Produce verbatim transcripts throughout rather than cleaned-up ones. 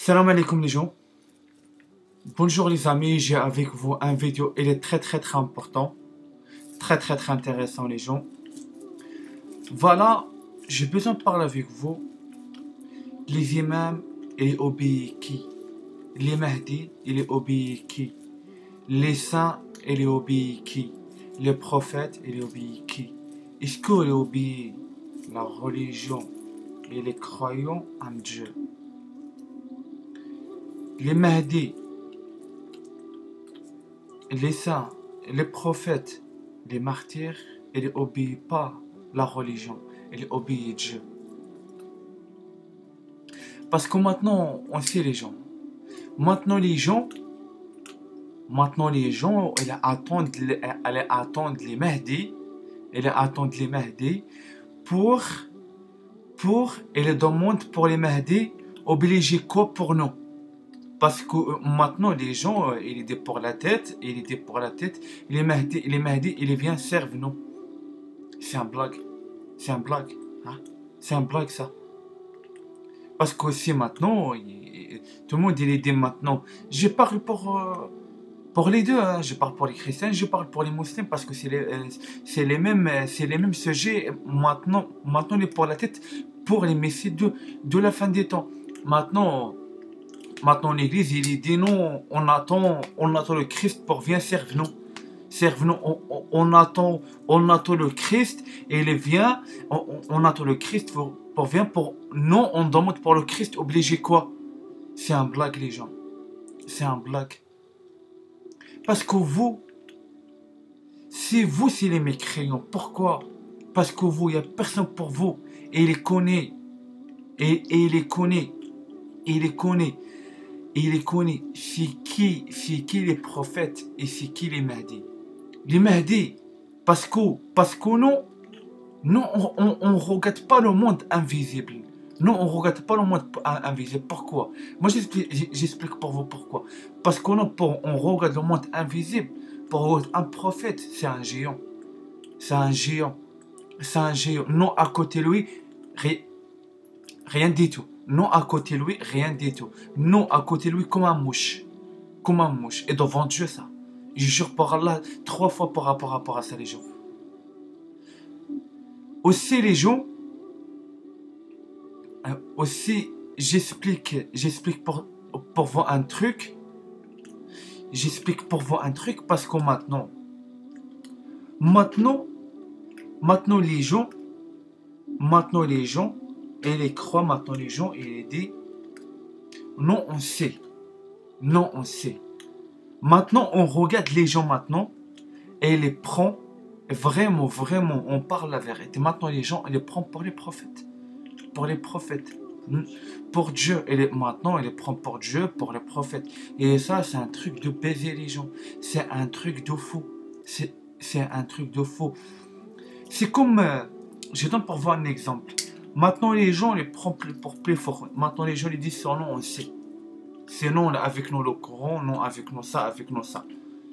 Salam alaikum les gens. Bonjour les amis, j'ai avec vous un vidéo, il est très très très important. Très très très intéressant les gens. Voilà, j'ai besoin de parler avec vous. Les imams, ils obéissent qui? Les Mahdi, ils obéissent qui? Les saints, ils obéissent qui? Les prophètes, ils obéissent qui? Est-ce qu'ils obéissent la religion et les croyants en Dieu? Les Mahdi, les saints, les prophètes, les martyrs, ils n'obéissent pas la religion, ils obéissent Dieu. Parce que maintenant, on sait les gens. Maintenant les gens, maintenant les gens, ils attendent, les- ils attendent les Mahdi, ils attendent les Mahdi pour, pour, ils demandent pour les Mahdi, obliger quoi pour nous? Parce que euh, maintenant les gens, euh, ils étaient pour la tête, ils étaient pour la tête, les Mahdi, les Mahdi, ils viennent servir nous. C'est un blague, c'est un blague, hein? C'est un blague ça. Parce qu'aussi maintenant, il- tout le monde il est dit maintenant. Je parle pour, euh, pour les deux, hein. Je parle pour les chrétiens, je parle pour les musulmans parce que c'est les, euh, c'est les mêmes, euh, c'est les mêmes sujets. Maintenant, maintenant il est pour la tête pour les messieurs de, de la fin des temps. Maintenant, maintenant l'église il est dit non, on attend, on attend le Christ pour venir servir nous. Serve nous, on, on- on attend, on attend le Christ et il vient, on, on- on attend le Christ pour, pour venir pour, non, on demande pour le Christ obligé quoi? C'est un blague les gens, c'est un blague. Parce que vous, si vous c'est les mécréants, pourquoi? Parce que vous, il n'y a personne pour vous et il les connaît, et, et il les connaît, et il les connaît, et il les connaît. C'est qui, c'est qui les prophètes et c'est qui les Mahdi? Les Mahdi, parce que, parce que non, non, on ne regarde pas le monde invisible. Non, on ne regarde pas le monde invisible. Pourquoi? Moi, j'explique j'explique pour vous pourquoi. Parce qu'on on regarde le monde invisible. Pour un prophète, c'est un géant. C'est un géant. C'est un géant. Non, à côté de lui, ri- rien du tout. Non, à côté de lui, rien du tout. Non, à côté de lui, comme un mouche. Comme un mouche. Et devant Dieu, ça. Je jure par Allah, trois fois par rapport, par rapport à ça, les gens. Aussi, les gens, euh, aussi, j'explique, j'explique pour, pour vous un truc. J'explique pour vous un truc parce que maintenant, maintenant, maintenant les gens, maintenant les gens, et les croient, maintenant les gens, et les disent, non, on sait. Non, on sait. Maintenant, on regarde les gens maintenant, et les prend, vraiment, vraiment, on parle la vérité. Maintenant, les gens, on les prend pour les prophètes. Pour les prophètes. Pour Dieu. Et les, maintenant, il les prend pour Dieu, pour les prophètes. Et ça, c'est un truc de baiser les gens. C'est un truc de fou. C'est, c'est un truc de fou. C'est comme... euh, je donne pour vous un exemple. Maintenant, les gens les prennent pour plus fort. Maintenant, les gens les disent son nom, on sait. C'est non avec nous le Coran, non avec nous ça, avec nous ça.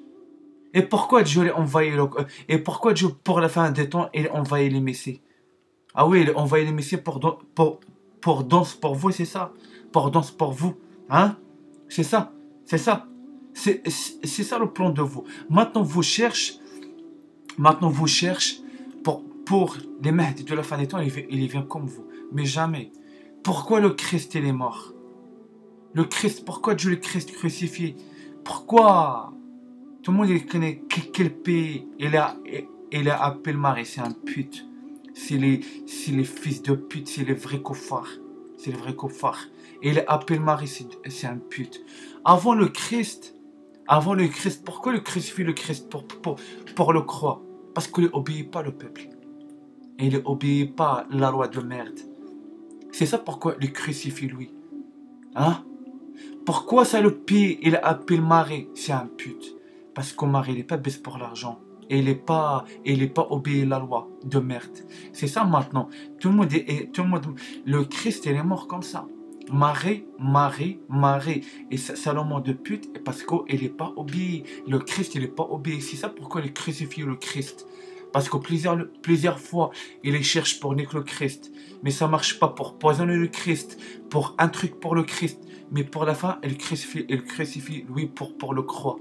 Et pourquoi Dieu a envoyé le... Et pourquoi Dieu, pour la fin des temps, il a envoyé les messieurs? Ah oui, il a envoyé les messieurs pour, don- pour, pour danse pour vous, c'est ça? Pour danse pour vous. Hein? C'est ça. C'est ça. C'est c'est- c'est ça le plan de vous. Maintenant, vous cherchez... Maintenant, vous cherchez pour, pour les Mahdi de la fin des temps, il, vi- il vient comme vous. Mais jamais. Pourquoi le Christ, il est mort? Le Christ, pourquoi Dieu le Christ crucifié? Pourquoi? Tout le monde il connaît que- quel pays il a, il a appelé Marie, c'est un pute. C'est les, c'est les fils de pute, c'est les vrais koufars. C'est les vrais koufars. Et il a appelé Marie, c'est c'est un pute. Avant le Christ, avant le Christ, pourquoi le crucifie le Christ pour, pour, pour le croire? Parce qu'il n'obéit pas le peuple. Et il n'obéit pas la loi de merde. C'est ça pourquoi il crucifie lui. Hein? Pourquoi ça le pire, il appelle Marie, c'est un pute? Parce que Marie, il n'est pas baisse pour l'argent. Et il n'est pas, il est pas obéi la loi de merde. C'est ça maintenant. Tout le monde est, tout le monde, le Christ, il est mort comme ça. Marie, Marie, Marie. Et Salomon de pute, parce qu'il n'est pas obéi. Le Christ, il n'est pas obéi. C'est ça pourquoi il crucifie le Christ. Parce que plusieurs, plusieurs fois, il les cherche pour niquer le Christ. Mais ça marche pas pour poisonner le Christ, pour un truc pour le Christ. Mais pour la fin, il crucifie, il crucifie lui pour, pour le croix.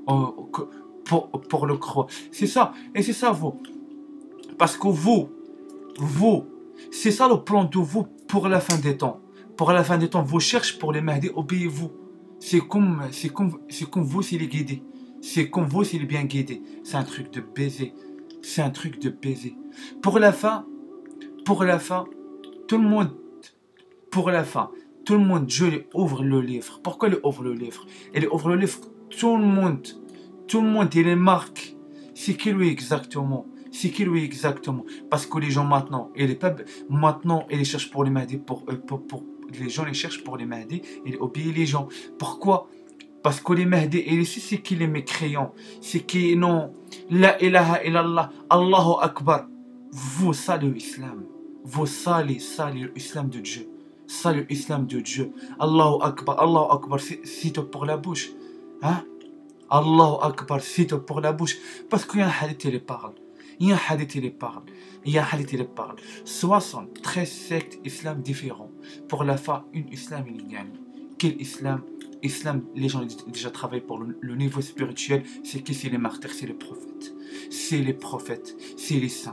Pour, pour le croix. C'est ça. Et c'est ça, vous. Parce que vous, vous, c'est ça le plan de vous pour la fin des temps. Pour la fin des temps, vous cherchez pour les Mahdi, obéissez-vous. C'est comme, c'est comme, c'est comme vous s'il est guidé. C'est comme vous s'il est bien guidé. C'est un truc de baiser. C'est un truc de baiser. Pour la fin, pour la fin, tout le monde, pour la fin, tout le monde, Dieu lui ouvre le livre. Pourquoi il ouvre le livre? Il ouvre le livre, tout le monde, tout le monde, il est marqué. C'est qui lui exactement? C'est qui lui exactement? Parce que les gens maintenant, et les peuples, maintenant, ils cherchent pour les Mahdi, pour, euh, pour, pour, les gens les cherchent pour les Mahdi, ils obéissent les gens. Pourquoi? Parce que les Mahdi, et ici, c'est qui les mécréants? C'est qui, non, la ilaha illallah, Allahu Akbar. Vous, ça l'islam. Vous, ça l'islam de Dieu. Ça l'islam de Dieu. Allahu Akbar, Allahu Akbar, c'est pour la bouche. Hein? Allahu Akbar, c'est pour la bouche. Parce qu'il y a un hadith qui parle. Il y a un hadith qui parle. Il y a un hadith qui parle. soixante-treize sectes islam différents. Pour la fin, une islam, il gagne. Quel islam? Islam, les gens déjà travaillent pour le, le niveau spirituel. C'est qui? C'est les martyrs, c'est les prophètes. C'est les prophètes, c'est les saints.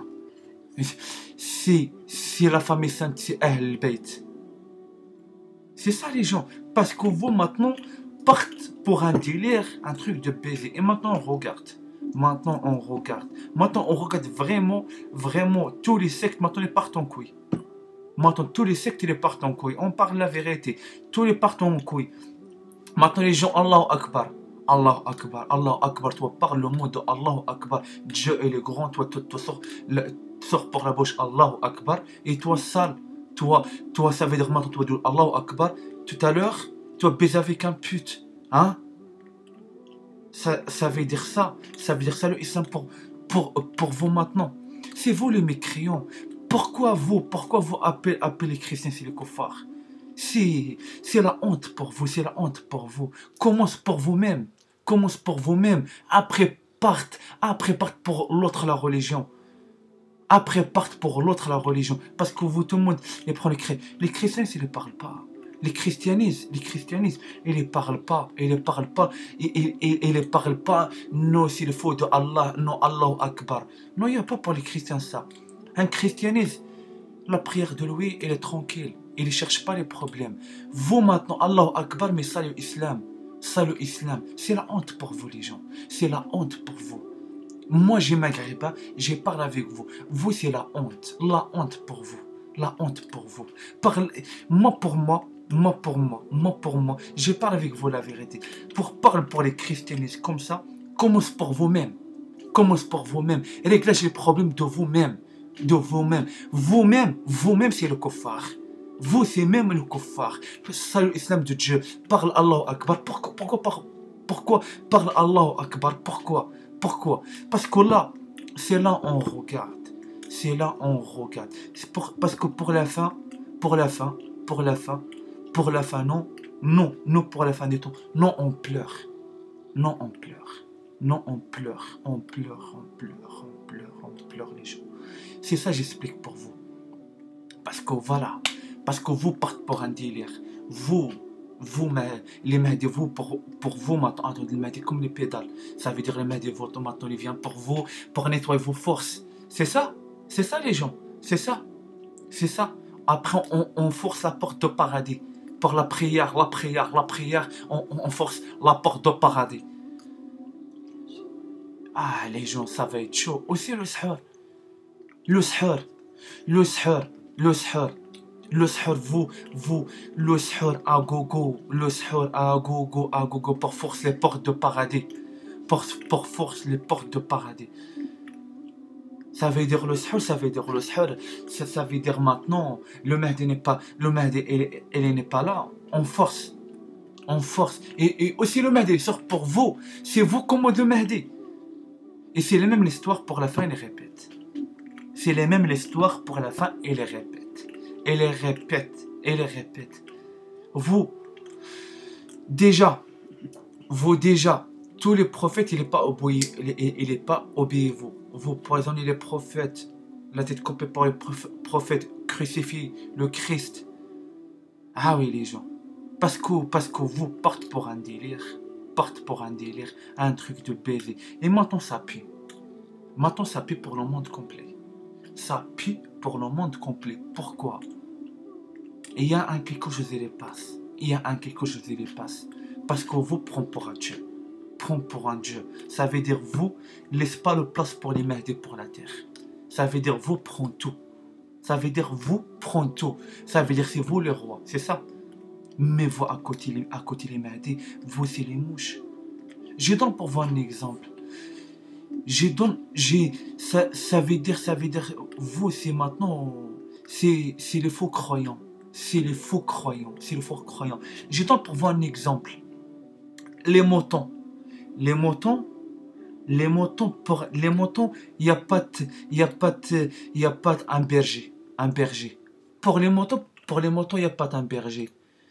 C'est la famille sainte, c'est Ahl al-Bayt. C'est ça les gens. Parce que vous maintenant partez pour un délire, un truc de baiser. Et maintenant on regarde. Maintenant on regarde. Maintenant on regarde vraiment, vraiment tous les sectes. Maintenant ils partent en couille. Maintenant tous les sectes ils partent en couille. On parle la vérité. Tous les partent en couille. Maintenant les gens, Allahu Akbar. Allahu Akbar. Allahu Akbar. Toi parle le mot de Allahu Akbar. Dieu est le grand. Toi tu sors, sors pour la bouche Allahu Akbar. Et toi sale. Toi, toi ça veut dire maintenant toi dis Allahu Akbar. Tout à l'heure, toi baiser avec un pute. Hein? Ça, ça veut dire ça. Ça veut dire ça le islam pour, pour, pour vous maintenant. C'est vous les mécréants. Pourquoi vous, pourquoi vous appelez, appelez les chrétiens, c'est les koufars? C'est la honte pour vous, c'est la honte pour vous. Commence pour vous-même. Commence pour vous-même. Après parte, après parte pour l'autre la religion. Après parte pour l'autre la religion. Parce que vous, tout le monde, les prend les chrétiens. Les chrétiens, ils ne parlent pas. Les christianismes, les christianismes, ils ne parlent pas. Ils ne parlent pas. Ils ne parlent pas. Non, c'est le faux de Allah. Non, Allahu Akbar. Non, il n'y a pas pour les chrétiens ça. Un christianisme, la prière de lui, elle est tranquille. Il ne cherche pas les problèmes. Vous maintenant, Allahu Akbar, mais ça l'islam. Ça l'islam. C'est la honte pour vous les gens. C'est la honte pour vous. Moi, je m'agrée pas, je parle avec vous. Vous, c'est la honte. La honte pour vous. La honte pour vous. Parle... Moi, pour moi, moi, pour moi, moi, pour moi, je parle avec vous la vérité. Pour parler pour les christianistes comme ça, commence pour vous-même. Commence pour vous-même. Réglez les problèmes de vous-même. De vous-même. Vous-même, vous-même, c'est le kuffar. Vous, c'est même le kuffar. C'est l'islam de Dieu. Parle Allahu Akbar. Pourquoi, pourquoi, pourquoi, pourquoi parle Allahu Akbar? Pourquoi? Pourquoi? Parce que là, c'est là on regarde. C'est là on regarde. C'est pour, parce que pour la fin, pour la fin, pour la fin, pour la fin, non, non, non pour la fin des temps. Non, on pleure. Non, on pleure. Non, on pleure. On pleure, on pleure, on pleure, on pleure les gens. C'est ça j'explique pour vous. Parce que voilà. Parce que vous partez pour un délire. Vous, vous, les Mahdi, vous, pour, pour vous maintenant, les Mahdi comme les pédales. Ça veut dire les Mahdi, votre maintenant, il vient pour vous, pour nettoyer vos forces. C'est ça, c'est ça les gens, c'est ça, c'est ça. Après, on, on force la porte de paradis. Pour la prière, la prière, la prière, on, on force la porte de paradis. Ah, les gens, ça va être chaud. Aussi le sahur. Le sahur, le sahur, le sahur. Le sahur, vous, vous, le sahur à gogo, le sahur à gogo, à gogo, pour force les portes de paradis. Pour, pour force les portes de paradis. Ça veut dire le sahur, ça veut dire le sahur, ça, ça veut dire maintenant, le Mahdi n'est pas, le Mahdi, elle, elle n'est pas là. On force, on force. Et, et aussi le Mahdi, il sort pour vous. C'est vous comme le Mahdi. Et c'est la même l'histoire pour la fin, il répète. C'est la même l'histoire pour la fin, il répète. Elle les répète, elle les répète. Vous, déjà, vous déjà, tous les prophètes, il n'est pas obéi, il est, il est pas obéi-vous. Vous poisonnez les prophètes, la tête coupée par les prophètes, crucifiez le Christ. Ah oui, les gens. Parce que, parce que vous partez pour un délire, partez pour un délire, un truc de baiser. Et maintenant, ça pue. Maintenant, ça pue pour le monde complet. Ça pue pour le monde complet. Pourquoi? Il y a un quelque chose qui les passe. Il y a un quelque chose qui les passe. Parce que vous prenez pour un Dieu. Prends pour un Dieu. Ça veut dire vous, laisse pas de place pour les Mahdi pour la terre. Ça veut dire vous prenez tout. Ça veut dire vous prenez tout. Ça veut dire c'est vous le roi. C'est ça. Mais vous à côté, à côté les Mahdi, vous c'est les mouches. Je donne pour vous un exemple. Je donne, j'ai, ça, ça veut dire, ça veut dire, vous c'est maintenant, c'est, c'est les faux croyants. C'est les faux croyants. C'est les faux croyants. Je donne pour vous un exemple. Les moutons. Les moutons, les moutons, pour les moutons, il n'y a pas de, il y a pas de, il y a pas un berger, un berger. Pour les moutons, pour les moutons, il n'y a pas d'un berger.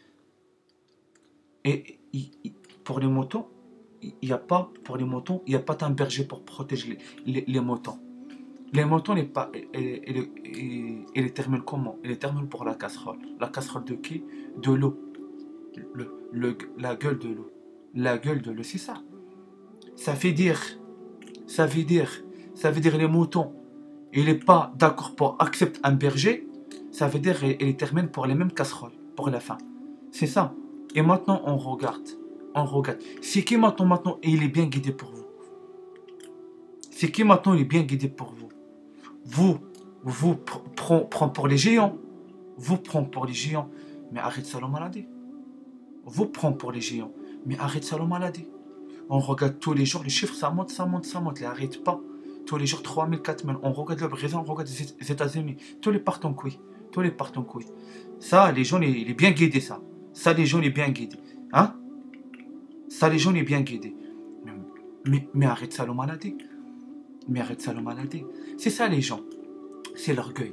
Et, et, et pour les moutons, il n'y a pas, pour les moutons, il n'y a pas d'un berger pour protéger les, les, les moutons. Les moutons, il les termine comment? Il les termine pour la casserole. La casserole de qui? De l'eau. Le, le, la gueule de l'eau. La gueule de l'eau, c'est ça. Ça veut dire, ça veut dire, ça veut dire les moutons, il n'est pas d'accord pour accepter un berger, ça veut dire il les termine pour les mêmes casseroles, pour la fin. C'est ça. Et maintenant, on regarde, on regarde. C'est qui maintenant, maintenant, et il est bien guidé pour vous? C'est qui maintenant, il est bien guidé pour vous? Vous, vous prenez pour les géants, vous prenez pour les géants, mais arrête ça le maladie. Vous prenez pour les géants, mais arrête ça le maladie. On regarde tous les jours, les chiffres, ça monte, ça monte, ça monte, ils n'arrêtent pas. Tous les jours, trois mille, quatre mille. On regarde le Brésil, on regarde les États-Unis. Tous les partent en couille. Tous les partent en couille. Ça, les gens, il est bien guidé, ça. Ça, les gens, il est bien guidé. Hein? Ça, les gens, il est bien guidé. Mais, mais, mais arrête ça, le maladie. Mais arrête ça, le maladie. C'est ça, les gens. C'est l'orgueil.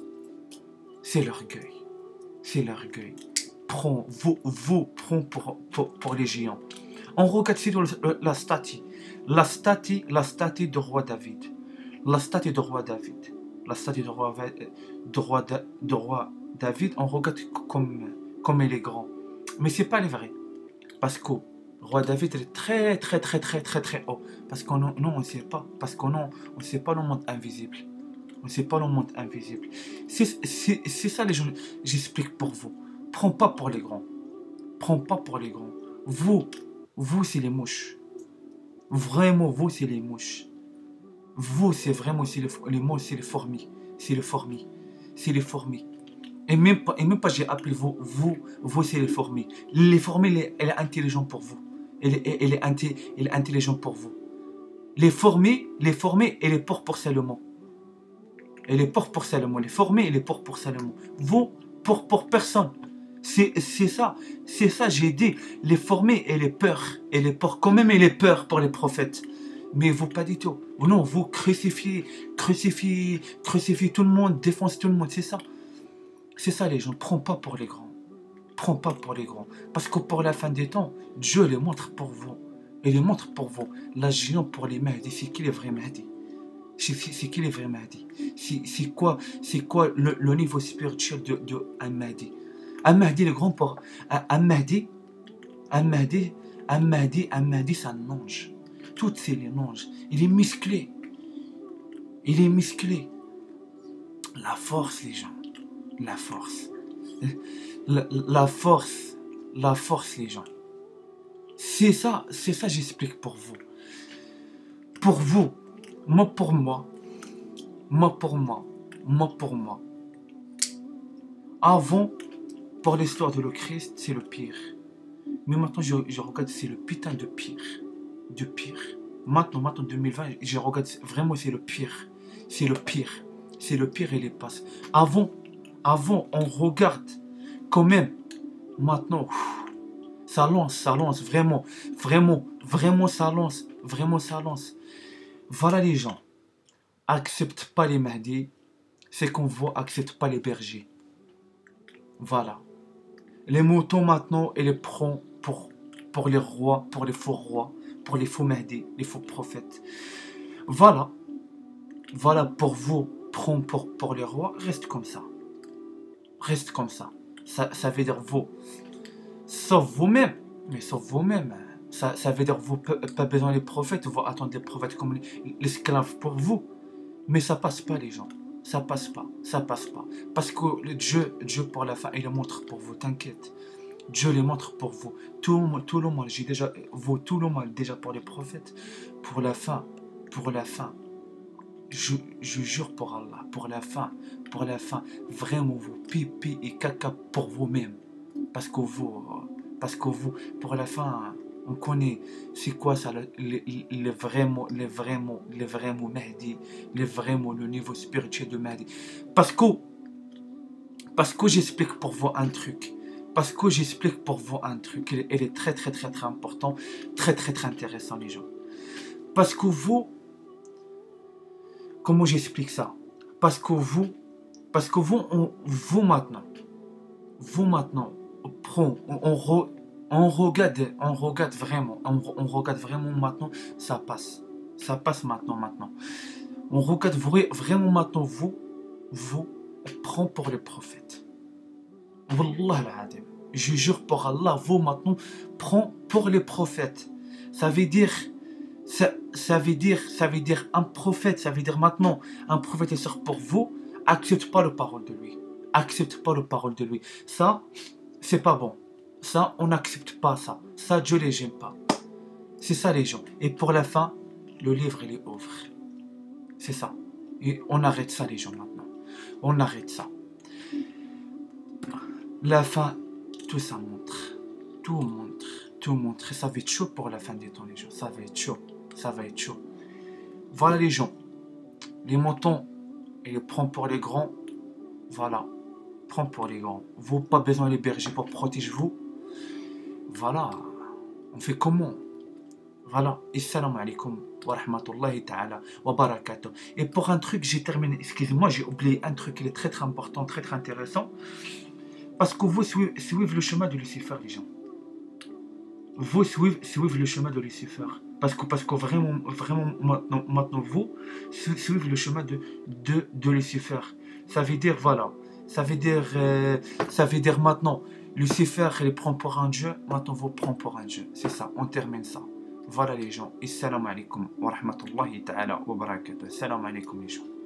C'est l'orgueil. C'est l'orgueil. Prends, vous, vous, prends pour, pour, pour les géants. On regarde ici la statue. La statue, la statue de roi David. La statue de roi David. La statue de roi, de roi, de roi David, on regarde comme, comme il est grand. Mais ce n'est pas le vrai. Parce que roi David est très, très, très, très, très, très haut. Parce qu'on non, on ne sait pas. Parce qu'on ne sait pas le monde invisible. On ne sait pas le monde invisible. C'est ça, les gens. J'explique pour vous. Prends pas pour les grands. Prends pas pour les grands. Vous, vous, c'est les mouches. Vraiment, vous, c'est les mouches. Vous, c'est vraiment les, les mouches, c'est les fourmis. C'est les fourmis. C'est les fourmis. Et même pas, et même pas j'ai appelé vous, vous, vous, c'est les fourmis. Les fourmis, elle est, elle est intelligente pour vous. Elle est, elle est, inté, elle est intelligente pour vous. Les fourmis, les fourmis, elle est pour pour Salomon. Elle est pour pour Salomon. Les fourmis, elle est pour pour Salomon. Vous, pour pour personne. C'est ça, c'est ça, j'ai dit. Les fourmis, elle est peur. Elle est peur. Quand même, elle est peur pour les prophètes. Mais vous, pas du tout. Non, vous crucifiez, crucifiez, crucifiez tout le monde, défoncez tout le monde. C'est ça. C'est ça, les gens. Prends pas pour les grands. Prends pas pour les grands. Parce que pour la fin des temps, Dieu les montre pour vous. Il les montre pour vous. La géant pour les Mahdi, c'est qui les vrais Mahdi? C'est qui les vrais Mahdi? C'est quoi, quoi le, le niveau spirituel de, de un Mahdi? Un Mahdi, le grand pour un Mahdi, un Mahdi, un Mahdi, un Mahdi, c'est un ange. Tout c'est les anges. Il est musclé. Il est musclé. La force, les gens. La force. La, la force. La force, les gens. C'est ça, c'est ça, j'explique pour vous. Pour vous, moi pour moi, moi pour moi, moi pour moi. Avant, pour l'histoire de le Christ, c'est le pire. Mais maintenant, je, je regarde, c'est le putain de pire. De pire. Maintenant, maintenant, deux mille vingt, je regarde, vraiment, c'est le pire. C'est le pire. C'est le pire et les passes. Avant, avant, on regarde quand même. Maintenant, ça lance, ça lance, vraiment, vraiment, vraiment, ça lance, vraiment, ça lance. Voilà les gens. Accepte pas les Mahdi. C'est qu'on voit, accepte pas les bergers. Voilà. Les moutons maintenant, elle les prend pour, pour les rois, pour les faux rois, pour les faux Mahdi, les faux prophètes. Voilà, voilà pour vous, prends pour, pour les rois, reste comme ça. Reste comme ça. Ça, ça veut dire vous. Sauf vous-même. Mais sauf vous-même. Ça, ça veut dire vous, pas besoin des prophètes, vous attendez des prophètes comme l'esclave pour vous. Mais ça passe pas les gens. Ça passe pas, ça passe pas. Parce que le Dieu, Dieu pour la fin, il le montre pour vous, t'inquiète. Dieu le montre pour vous. Tout, tout le monde, j'ai déjà, vous, tout le monde, déjà pour les prophètes, pour la fin, pour la fin. Je, je jure pour Allah, pour la fin, pour la fin, vraiment vous, pipi et caca pour vous-même. Parce que vous, parce que vous, pour la fin, on connaît, c'est quoi ça, les, les, les vrais mots, les vrais mots, les vrais mots Mahdi, les vrais mots, le niveau spirituel de Mahdi. Parce que, parce que j'explique pour vous un truc, parce que j'explique pour vous un truc, il, il est très très très très important, très très très intéressant les gens. Parce que vous, comment j'explique ça? Parce que vous, parce que vous, on, vous maintenant, vous maintenant, on prend, on, on, re, on regarde, on regarde vraiment, on, on regarde vraiment maintenant, ça passe, ça passe maintenant, maintenant. On regarde vraiment maintenant vous, vous, on prend pour les prophètes. Wallah al-adim. Je jure pour Allah, vous maintenant, prend pour les prophètes. Ça veut dire, ça, ça veut dire, ça veut dire un prophète, ça veut dire maintenant, un prophète est sûr pour vous, accepte pas la parole de lui. Accepte pas la parole de lui. Ça, c'est pas bon. Ça, on n'accepte pas ça. Ça, Dieu les aime pas. C'est ça les gens. Et pour la fin, le livre, il est ouvert. C'est ça. Et on arrête ça les gens maintenant. On arrête ça. La fin, tout ça montre. Tout montre. Tout montre. Et ça va être chaud pour la fin des temps les gens. Ça va être chaud. Ça va être chaud. Voilà les gens. Les montants, il les prend pour les grands. Voilà. Prends pour les grands. Vous, pas besoin des bergers pour protéger vous. Voilà. On fait comment? Voilà. Assalamu alaikum wa rahmatullahi ta'ala wa barakatuh. Et pour un truc, j'ai terminé. Excusez-moi, j'ai oublié un truc qui est très très important, très très intéressant. Parce que vous suivez, suivez le chemin de Lucifer, les gens. Vous suivez, suivez le chemin de Lucifer. Parce que, parce que vraiment, vraiment maintenant, maintenant vous suivez le chemin de, de, de Lucifer. Ça veut dire, voilà. Ça veut dire, euh, ça veut dire maintenant, Lucifer, il prend pour un dieu, maintenant vous prend pour un dieu. C'est ça, on termine ça. Voilà les gens. Assalamu alaikum wa rahmatullahi ta'ala wa barakatuh. Assalamu alaikum les gens.